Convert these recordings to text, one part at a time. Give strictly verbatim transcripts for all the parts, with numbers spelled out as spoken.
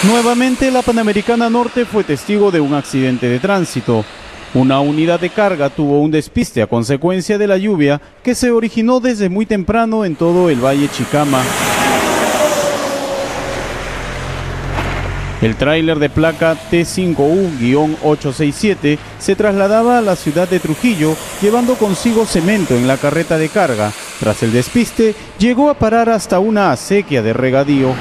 Nuevamente, la Panamericana Norte fue testigo de un accidente de tránsito. Una unidad de carga tuvo un despiste a consecuencia de la lluvia que se originó desde muy temprano en todo el Valle Chicama. El tráiler de placa T cinco U ocho seis siete se trasladaba a la ciudad de Trujillo llevando consigo cemento en la carreta de carga. Tras el despiste, llegó a parar hasta una acequia de regadío.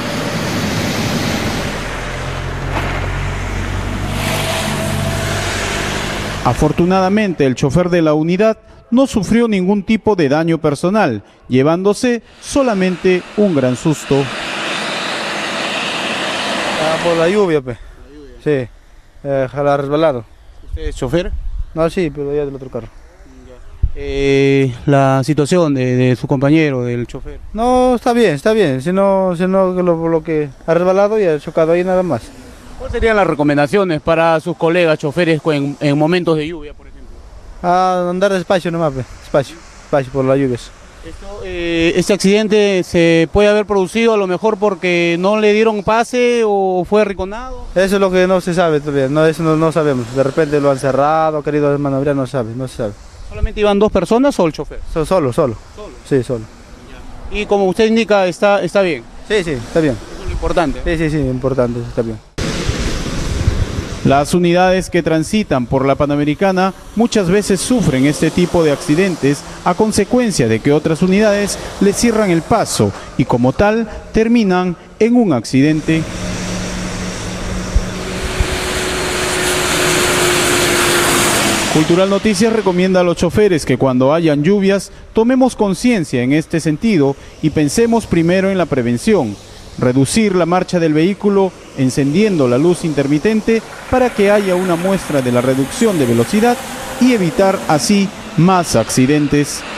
Afortunadamente, el chofer de la unidad no sufrió ningún tipo de daño personal, llevándose solamente un gran susto. Ah, por la lluvia, pues. Sí, eh, jala resbalado. ¿Usted es chofer? No, sí, pero ya del otro carro. Eh, la situación de, de su compañero, del chofer. No, está bien, está bien. Si no, si no lo, lo que ha resbalado y ha chocado ahí nada más. ¿Cuáles serían las recomendaciones para sus colegas choferes en, en momentos de lluvia, por ejemplo? Ah, andar despacio nomás, pues. Despacio, despacio por las lluvias. Esto, eh, ¿Este accidente se puede haber producido a lo mejor porque no le dieron pase o fue arriconado? Eso es lo que no se sabe todavía, no, eso no, no sabemos. De repente lo han cerrado, ha querido maniobrar, no sabe, no se sabe. ¿Solamente iban dos personas o el chofer? So, solo, solo. ¿Solo? Sí, solo. Ya. Y como usted indica, está, está bien. Sí, sí, está bien. Eso es lo importante. Sí, sí, sí, importante, está bien. Las unidades que transitan por la Panamericana muchas veces sufren este tipo de accidentes a consecuencia de que otras unidades les cierran el paso y como tal terminan en un accidente. Cultural Noticias recomienda a los choferes que cuando hayan lluvias tomemos conciencia en este sentido y pensemos primero en la prevención. Reducir la marcha del vehículo encendiendo la luz intermitente para que haya una muestra de la reducción de velocidad y evitar así más accidentes.